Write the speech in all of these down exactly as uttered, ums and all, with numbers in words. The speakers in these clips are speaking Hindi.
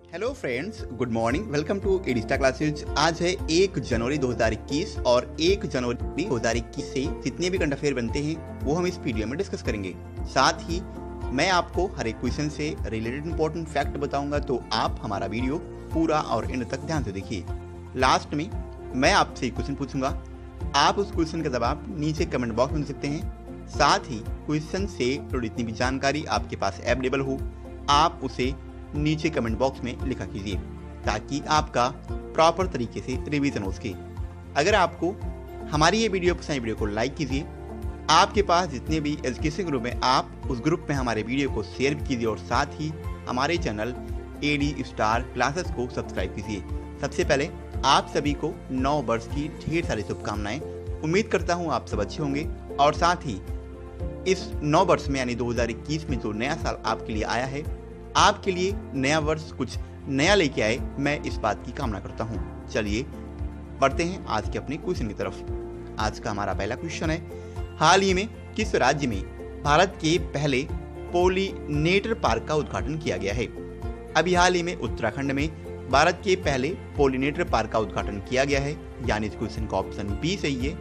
Hello friends, good morning. Welcome to एडिस्टा क्लासेज। आज है एक जनवरी दो हज़ार इक्कीस और एक जनवरी दो हज़ार इक्कीस से जितने भी करंट अफेयर बनते हैं वो हम इस वीडियो में डिस्कस करेंगे। साथ ही मैं आपको हर एक क्वेश्चन से रिलेटेड इंपॉर्टेंट फैक्ट बताऊंगा, तो आप हमारा वीडियो पूरा और एंड तक ध्यान से देखिए। लास्ट में मैं आपसे एक क्वेश्चन पूछूंगा, आप उस क्वेश्चन का जवाब नीचे कमेंट बॉक्स में दे सकते हैं। साथ ही क्वेश्चन से जुड़ी जितनी भी जानकारी आपके पास अवेलेबल हो, आप उसे नीचे कमेंट बॉक्स में लिखा कीजिए ताकि आपका प्रॉपर तरीके से रिवीजन हो सके। अगर आपको हमारी ये वीडियो पसंद, वीडियो को लाइक कीजिए। आपके पास जितने भी एजुकेशन ग्रुप हैं, आप उस ग्रुप में हमारे वीडियो को शेयर कीजिए और साथ ही हमारे चैनल एडी स्टार क्लासेस को सब्सक्राइब कीजिए। सबसे पहले आप सभी को नौ वर्ष की ढेर सारी शुभकामनाएं। उम्मीद करता हूँ आप सब अच्छे होंगे और साथ ही इस नौ वर्ष में यानी दो हज़ार इक्कीस में जो नया साल आपके लिए आया है, आपके लिए नया वर्ष कुछ नया लेके आए, मैं इस बात की कामना करता हूं। चलिए बढ़ते हैं आज के अपने क्वेश्चन की तरफ। आज का हमारा पहला क्वेश्चन है, हाल ही में किस राज्य में भारत के पहले पोलिनेटर पार्क का उद्घाटन किया गया है? अभी हाल ही में उत्तराखंड में भारत के पहले पोलिनेटर पार्क का उद्घाटन किया गया है, यानी इस क्वेश्चन का ऑप्शन बी सही है,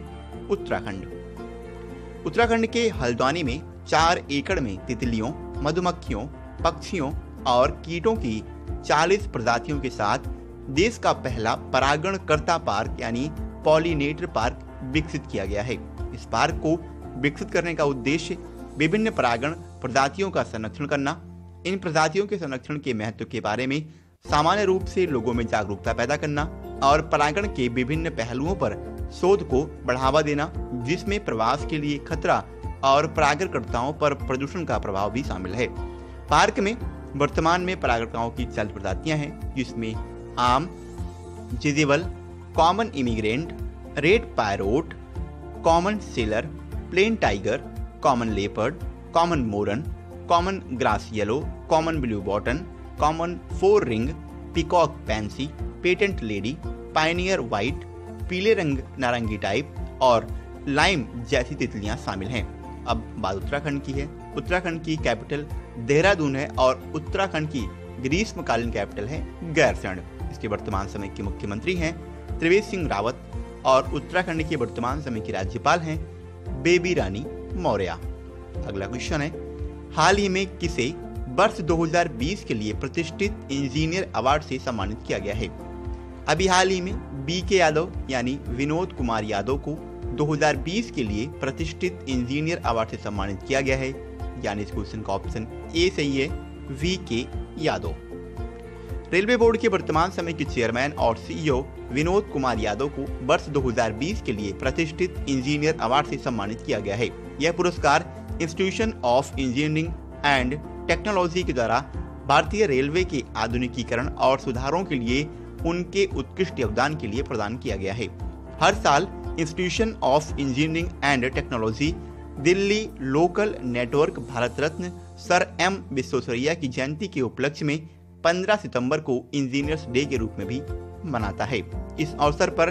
उत्तराखंड। उत्तराखंड के हल्द्वानी में चार एकड़ में तितलियों, मधुमक्खियों, पक्षियों और कीटों की चालीस प्रजातियों के साथ देश का पहला परागणकर्ता पार्क यानी पॉलिनेटर पार्क विकसित किया गया है। इस पार्क को विकसित करने का उद्देश्य विभिन्न परागण प्रजातियों का संरक्षण करना, इन प्रजातियों के संरक्षण के महत्व के बारे में सामान्य रूप से लोगों में जागरूकता पैदा करना और परागण के विभिन्न पहलुओं पर शोध को बढ़ावा देना, जिसमें प्रवास के लिए खतरा और परागणकर्ताओं पर प्रदूषण का प्रभाव भी शामिल है। पार्क में वर्तमान में परागणकर्ताओं की चालीस प्रजातियां हैं, जिसमें आम, jezebel, common emigrant, red pierrot, common sailor, plain tiger, common leopard, common mormon, common grass yellow, common blue bottle, common four ring, peacock pansy, painted lady, pioneer white, पीले रंग नारंगी टाइप और लाइम जैसी तितलियां शामिल हैं। अब बात उत्तराखंड की है। उत्तराखंड की कैपिटल देहरादून है और उत्तराखंड की ग्रीष्मकालीन कैपिटल है गैरसैंण। इसके वर्तमान समय के मुख्यमंत्री हैं त्रिवेंद्र सिंह रावत और उत्तराखंड के वर्तमान समय की राज्यपाल हैं बेबी रानी मौर्य। अगला क्वेश्चन है, हाल ही में किसे वर्ष दो हज़ार बीस के लिए प्रतिष्ठित इंजीनियर अवार्ड से सम्मानित किया गया है? अभी हाल ही में बी के यादव यानी विनोद कुमार यादव को दो हज़ार बीस के लिए प्रतिष्ठित इंजीनियर अवार्ड से सम्मानित किया गया है, यानी इस क्वेश्चन का ऑप्शन ए सही है, वी के यादव। रेलवे बोर्ड के वर्तमान समय के चेयरमैन और सीईओ विनोद कुमार यादव को वर्ष दो हज़ार बीस के लिए प्रतिष्ठित इंजीनियर अवार्ड से सम्मानित किया गया है। यह पुरस्कार institution of engineering and technology के द्वारा भारतीय रेलवे के आधुनिकीकरण और सुधारों के लिए उनके उत्कृष्ट योगदान के लिए प्रदान किया गया है। हर साल institution of engineering and technology Delhi local network Bharat Ratna sir M Visvesvaraya की जयंती के उपलक्ष्य में पंद्रह सितंबर को इंजीनियर्स डे के रूप में भी मनाता है। इस अवसर पर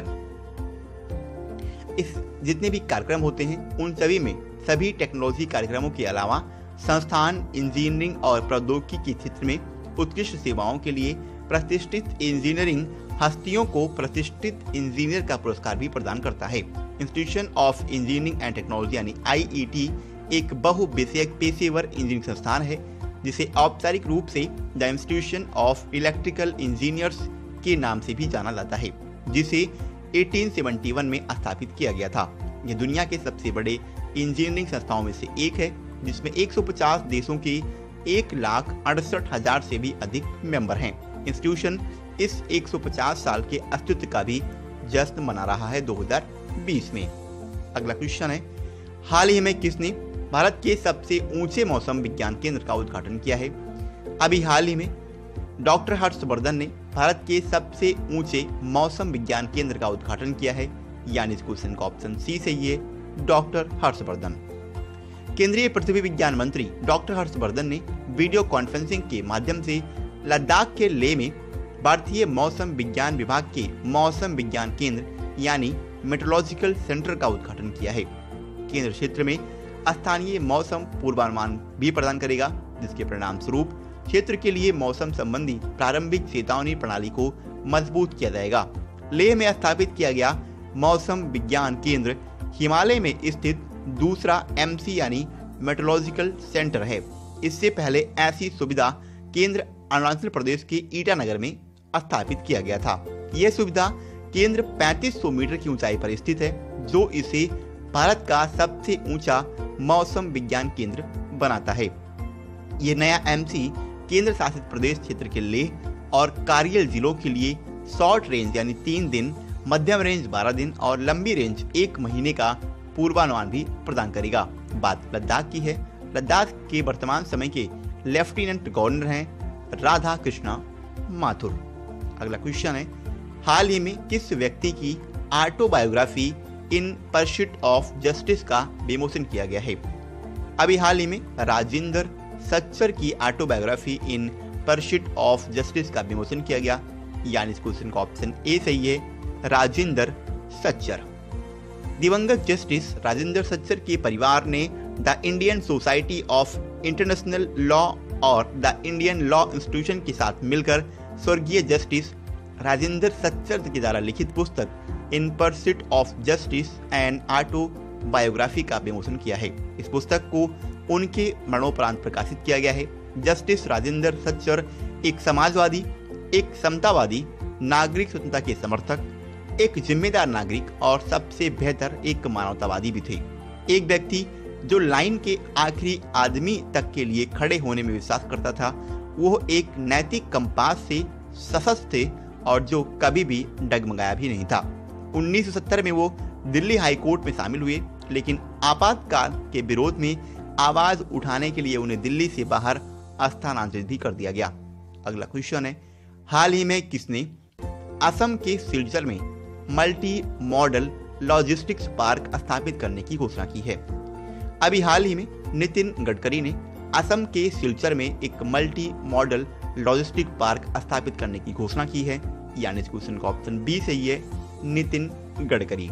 इस जितने भी कार्यक्रम होते हैं उन सभी में सभी टेक्नोलॉजी कार्यक्रमों के अलावा संस्थान इंजीनियरिंग और प्रौद्योगिकी के क्षेत्र में उत्कृष्ट सेवाओं के लिए प्रतिष्ठित इंजीनियरिंग हस्तियों को प्रतिष्ठित इंजीनियर का पुरस्कार भी प्रदान करता है। Institution of engineering and technology यानी आई ई टी एक बहुविषयक पेशेवर इंजीनियरिंग संस्थान है, जिसे औपचारिक रूप से the institution of electrical engineers के नाम से भी जाना जाता है, जिसे अठारह सौ इकहत्तर में स्थापित किया गया था। यह दुनिया के सबसे बड़े इंजीनियरिंग संस्थाओं में से एक है, जिसमें एक सौ पचास देशों के एक लाख अड़सठ हजार से भी अधिक मेंबर हैं। इंस्टीट्यूशन इस एक सौ पचास साल के अस्तित्व का भी जश्न मना रहा है दो हज़ार बीस में। अगला क्वेश्चन है, हाल ही में किसने भारत के सबसे ऊंचे मौसम विज्ञान केंद्र का उद्घाटन किया है? अभी हाल ही में डॉक्टर हर्षवर्धन ने भारत के सबसे ऊंचे मौसम विज्ञान केंद्र का उद्घाटन किया है, यानी इस क्वेश्चन का ऑप्शन सी सही है, डॉक्टर हर्षवर्धन। केंद्रीय पृथ्वी विज्ञान मंत्री डॉक्टर हर्षवर्धन ने वीडियो कॉन्फ्रेंसिंग के माध्यम से लद्दाख के लेह में भारतीय मौसम विज्ञान विभाग के मौसम विज्ञान केंद्र यानी मेट्रोलॉजिकल सेंटर का उद्घाटन किया है। केंद्र क्षेत्र में स्थानीय मौसम पूर्वानुमान भी प्रदान करेगा, जिसके परिणाम स्वरूप क्षेत्र के लिए मौसम संबंधी प्रारंभिक चेतावनी प्रणाली को मजबूत किया जाएगा। लेह में स्थापित किया गया मौसम विज्ञान केंद्र हिमालय में स्थित दूसरा एमसी यानी मेट्रोलॉजिकल सेंटर है। इससे पहले ऐसी सुविधा केंद्र अरुणाचल प्रदेश के ईटानगर में स्थापित किया गया था। यह सुविधा केंद्र पैंतीस सौ मीटर की ऊंचाई पर स्थित है, जो इसे भारत का सबसे ऊंचा मौसम विज्ञान केंद्र बनाता है। यह नया एमसी केंद्र शासित प्रदेश क्षेत्र के लेह और कारगिल जिलों के लिए शॉर्ट रेंज यानी तीन दिन, मध्यम रेंज बारह दिन और लंबी रेंज एक महीने का पूर्वानुमान भी प्रदान करेगा। बात लद्दाख की है। लद्दाख के वर्तमान समय के लेफ्टिनेंट गवर्नर हैं राधा कृष्णा माथुर। अगला क्वेश्चन है, हाल ही में किस व्यक्ति की autobiography in pursuit of justice का विमोचन किया गया है? अभी हाल ही में राजेंद्र सच्चर की autobiography in pursuit of justice का विमोचन किया गया, यानी इस क्वेश्चन का ऑप्शन ए सही है, राजेंद्र सच्चर। दिवंगत जस्टिस राजेंद्र सच्चर के परिवार ने the Indian society of international law और द इंडियन लॉ इंस्टीट्यूशन के साथ मिलकर स्वर्गीय जस्टिस राजेंद्र सच्चर के द्वारा लिखित पुस्तक in pursuit of justice and autobiography का विमोचन किया है। इस पुस्तक को उनके मरणोपरांत प्रकाशित किया गया है। जस्टिस राजेंद्र सच्चर एक समाजवादी, एक समतावादी, नागरिक स्वतंत्रता के समर्थक, एक जिम्मेदार नागरिक और सबसे बेहतर एक मानवतावादी भी थे। एक व्यक्ति जो लाइन के आखिरी आदमी तक के लिए खड़े होने में विश्वास करता था। वो एक नैतिक कंपास से सशक्त थे और जो कभी भी डगमगाया भी नहीं था। उन्नीस सौ सत्तर में वो दिल्ली हाई कोर्ट में शामिल हुए, लेकिन आपातकाल के विरोध में आवाज उठाने के लिए उन्हें दिल्ली से बाहर स्थानांतरित भी कर दिया गया। अगला क्वेश्चन है, हाल ही में किसने असम के सिलचर में मल्टी मॉडल लॉजिस्टिक्स पार्क स्थापित करने की घोषणा की है? अभी हाल ही में नितिन गडकरी ने असम के सिलचर में एक मल्टी मॉडल लॉजिस्टिक पार्क स्थापित करने की घोषणा की है, यानी इस क्वेश्चन का ऑप्शन बी सही है, नितिन गडकरी।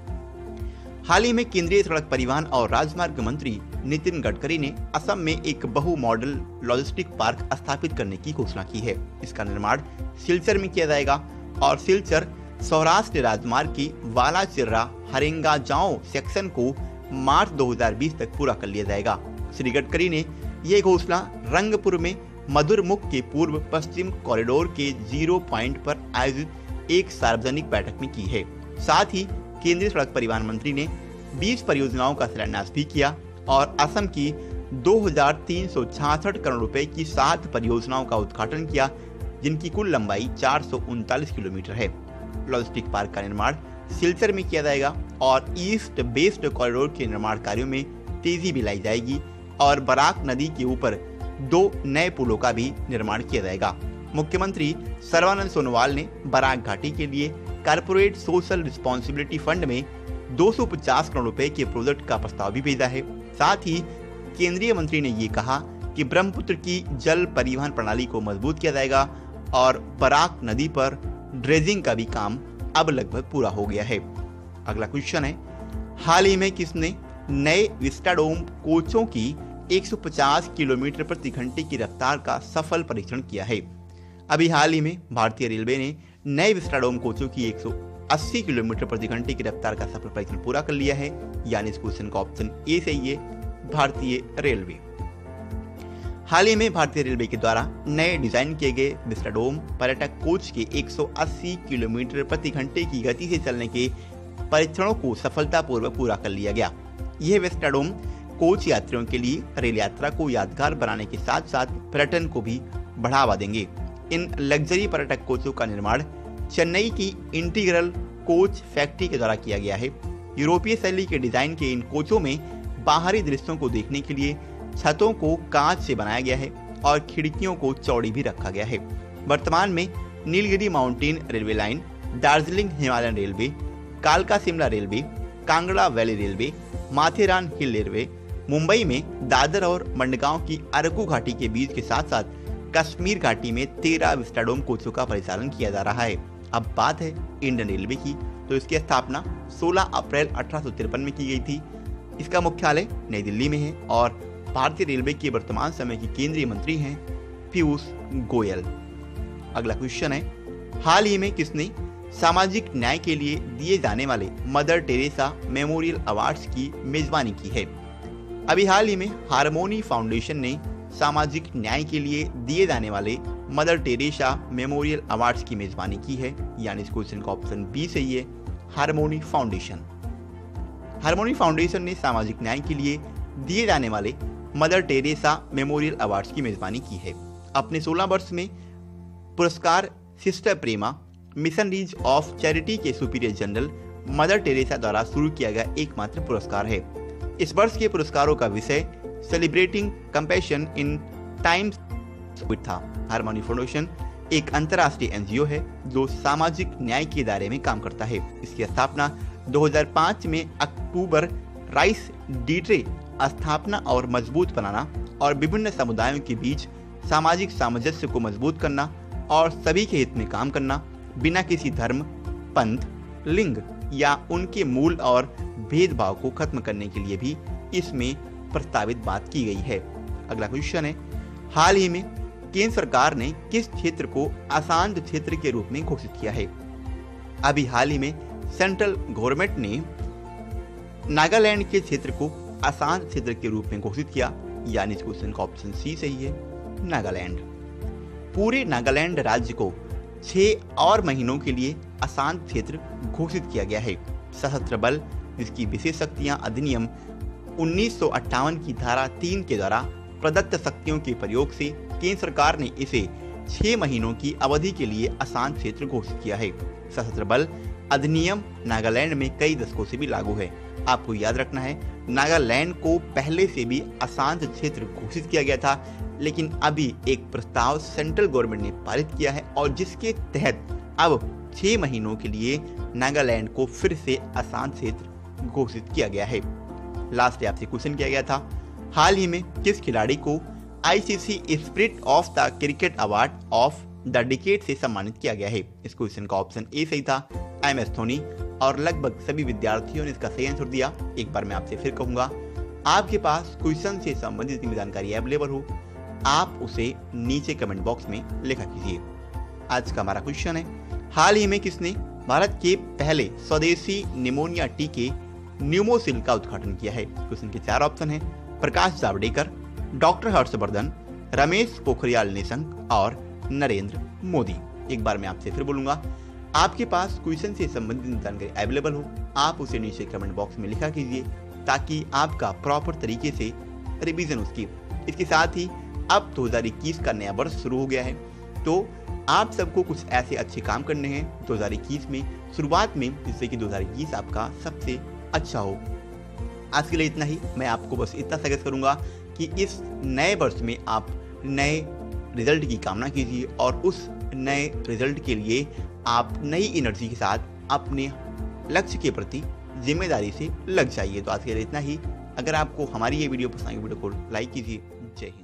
हाल ही में केंद्रीय सड़क परिवहन और राजमार्ग मंत्री नितिन गडकरी ने असम में एक बहु मॉडल लॉजिस्टिक पार्क स्थापित करने की घोषणा की है। इसका निर्माण सिलचर में किया जाएगा और सिलचर सौराष्ट्र राजमार्ग की वाला चिर्रा हरेंगाजाओ सेक्शन को मार्च दो हज़ार बीस तक पूरा कर लिया जाएगा। श्री गडकरी ने यह घोषणा रंगपुर में मधुरमुख के पूर्व पश्चिम कॉरिडोर के जीरो पॉइंट पर आयोजित एक सार्वजनिक बैठक में की है। साथ ही केंद्रीय सड़क परिवहन मंत्री ने बीस परियोजनाओं का शिलान्यास भी किया और असम की दो हज़ार तीन सौ छियासठ करोड़ रुपए की सात परियोजनाओं का उद्घाटन किया, जिनकी कुल लंबाई चार सौ उनतालीस किलोमीटर है। लॉजिस्टिक पार्क का निर्माण सिलचर में किया जाएगा और ईस्ट वेस्ट कॉरिडोर के निर्माण कार्यों में तेजी भी लाई जाएगी और बराक नदी के ऊपर दो नए पुलों का भी निर्माण किया जाएगा। मुख्यमंत्री सर्बानंद सोनोवाल ने बराक घाटी के लिए कारपोरेट सोशल रिस्पॉन्सिबिलिटी फंड में दो सौ पचास करोड़ रुपए के प्रोजेक्ट का प्रस्ताव भी भेजा है। साथ ही केंद्रीय मंत्री ने ये कहा कि ब्रह्मपुत्र की जल परिवहन प्रणाली को मजबूत किया जाएगा और बराक नदी पर ड्रेजिंग का भी काम अब लगभग पूरा हो गया है। अगला क्वेश्चन है, हाल ही में किसने नए विस्टाडोम कोचों की एक सौ पचास किलोमीटर प्रति घंटे की रफ्तार का सफल परीक्षण किया है? अभी हाल ही में भारतीय रेलवे ने नए विस्टाडोम कोचों की एक सौ अस्सी किलोमीटर प्रति घंटे की रफ्तार का सफल परीक्षण पूरा कर लिया है, यानी इस क्वेश्चन का ऑप्शन ए सही है, भारतीय रेलवे। हाल ही में भारतीय रेलवे के द्वारा नए डिजाइन किए गए विस्टाडोम पर्यटक कोच के एक सौ अस्सी किलोमीटर प्रति घंटे की गति से चलने के परीक्षणों को सफलतापूर्वक पूरा कर लिया गया। यह विस्टाडोम कोच यात्रियों के लिए रेल यात्रा को यादगार बनाने के साथ साथ पर्यटन को भी बढ़ावा देंगे। इन लग्जरी पर्यटक कोचों का निर्माण चेन्नई की इंटीग्रल कोच फैक्ट्री के द्वारा किया गया है। यूरोपीय शैली के डिजाइन के इन कोचों में बाहरी दृश्यों को देखने के लिए छतों को कांच से बनाया गया है और खिड़कियों को चौड़ी भी रखा गया है। वर्तमान में Nilgiri mountain railway line, Darjeeling Himalayan railway, कालका Shimla railway, Kangra valley railway, Matheran hill railway, Mumbai में दादर और मंडगांव की अरकू घाटी के बीच के साथ साथ कश्मीर घाटी में तेरह विस्टाडोम कोचों का परिचालन किया जा रहा है। अब बात है इंडियन रेलवे की, तो इसकी स्थापना सोलह अप्रैल अठारह सौ तिरपन में की गई थी। इसका मुख्यालय नई दिल्ली में है और भारतीय रेलवे के वर्तमान समय के केंद्रीय मंत्री हैं पीयूष गोयल। अगला क्वेश्चन है, हाल ही में किसने सामाजिक न्याय के लिए दिए जाने वाले मदर टेरेसा मेमोरियल अवार्ड्स की मेजबानी की है? अभी हाल ही में हारमोनी फाउंडेशन ने सामाजिक न्याय के लिए दिए जाने वाले मदर टेरेसा मेमोरियल अवार्ड्स की मेजबानी की है, यानी इस क्वेश्चन का ऑप्शन बी सही है, हारमोनी फाउंडेशन। हारमोनी फाउंडेशन ने सामाजिक न्याय के लिए दिए जाने वाले मदर टेरेसा मेमोरियल अवार्ड्स की मेजबानी की है। अपने सोलह वर्ष में पुरस्कार sister Prema missionaries of charity के सुपीरियर जनरल मदर टेरेसा द्वारा शुरू किया गया एकमात्र पुरस्कार है। इस वर्ष के पुरस्कारों का विषय सेलिब्रेटिंग कंपैशन इन टाइम्स था। हारमोनी फाउंडेशन एक अंतर्राष्ट्रीय एनजीओ है जो सामाजिक न्याय के दायरे में काम करता है। इसकी स्थापना दो हज़ार पाँच में अक्टूबर राइस डीट्रे स्थापना और मजबूत बनाना और विभिन्न समुदायों के बीच सामाजिक सामंजस्य को मजबूत करना और सभी के हित में काम करना, बिना किसी धर्म, पंथ, लिंग या उनके मूल और भेदभाव को खत्म करने के लिए भी इसमें प्रस्तावित बात की गई है। अगला क्वेश्चन है, हाल ही में केंद्र सरकार ने किस क्षेत्र को अशांत क्षेत्र के रूप में घोषित किया है? अभी हाल ही में सेंट्रल गवर्नमेंट ने नागालैंड के क्षेत्र को अशांत क्षेत्र के रूप में घोषित किया, यानी इस क्वेश्चन का ऑप्शन सी सही है, नागालैंड। पूरे नागालैंड राज्य को छह और महीनों के लिए अशांत क्षेत्र घोषित किया गया है। सशस्त्र बल, जिसकी विशेष शक्तियां अधिनियम उन्नीस सौ अट्ठावन की धारा तीन के द्वारा प्रदत्त शक्तियों के प्रयोग से केंद्र सरकार ने इसे छह महीनों की अवधि के लिए अशांत क्षेत्र घोषित किया है। सशस्त्र बल अधिनियम नागालैंड में कई दशकों से भी लागू है। आपको याद रखना है, नागालैंड को पहले से भी अशांत क्षेत्र घोषित किया गया था, लेकिन अभी एक प्रस्ताव सेंट्रल गवर्नमेंट ने पारित किया है और जिसके तहत अब छह महीनों के लिए नागालैंड को फिर से अशांत क्षेत्र घोषित किया गया है। लास्ट आपसे क्वेश्चन किया गया था, हाल ही में किस खिलाड़ी को ICC spirit of the cricket award of the decade से सम्मानित किया गया है? इस क्वेश्चन का ऑप्शन ए सही था, एम एस धोनी, और लगभग सभी विद्यार्थियों ने इसका सही आंसर दिया। एक बार मैं आपसे फिर कहूंगा, आपके पास क्वेश्चन से संबंधित जितनी जानकारी अवेलेबल हो, आप उसे नीचे कमेंट बॉक्स में लिखा कीजिए। आज का हमारा क्वेश्चन है, हाल ही में किसने भारत के पहले स्वदेशी निमोनिया टीके न्यूमोसिल का उद्घाटन किया है? क्वेश्चन के चार ऑप्शन है, प्रकाश जावड़ेकर, डॉक्टर हर्षवर्धन, रमेश पोखरियाल निशंक और नरेंद्र मोदी। एक बार मैं आपसे फिर बोलूंगा, आपके पास क्वेश्चन से संबंधित जानकारी अवेलेबल हो, आप उसे नीचे कमेंट बॉक्स में लिखा कीजिए ताकि आपका प्रॉपर तरीके से रिवीजन उसकी। इसके साथ ही अब दो हज़ार इक्कीस का नया वर्ष शुरू हो गया है, तो आप सबको कुछ ऐसे अच्छे काम करने हैं दो हज़ार इक्कीस में शुरुआत में, जिससे कि दो हज़ार इक्कीस आपका सबसे अच्छा हो। आज के लिए इतना ही। मैं आपको बस इतना सजेस्ट करूंगा कि इस नए वर्ष में आप नए रिजल्ट की कामना कीजिए और उस नए रिजल्ट के लिए आप नई एनर्जी के साथ अपने लक्ष्य के प्रति जिम्मेदारी से लग जाइए। तो आज के लिए इतना ही। अगर आपको हमारी ये वीडियो पसंद आई, वीडियो को लाइक कीजिए। जय हिंद।